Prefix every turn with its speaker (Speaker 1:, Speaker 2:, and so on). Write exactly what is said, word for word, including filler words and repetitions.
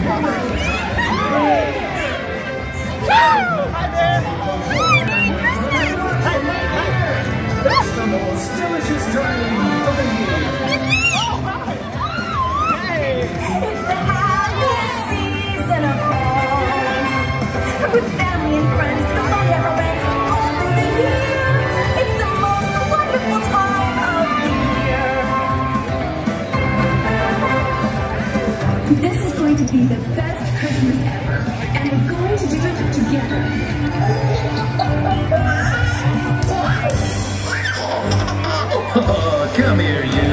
Speaker 1: Hi there! It's the most delicious time of the year.
Speaker 2: It's the happiest season of all. With family and friends, the fun never ends all through the year. It's the most wonderful time of the year. This is going to be the best Christmas ever, and we're going to do it together.
Speaker 1: Oh, come here, you.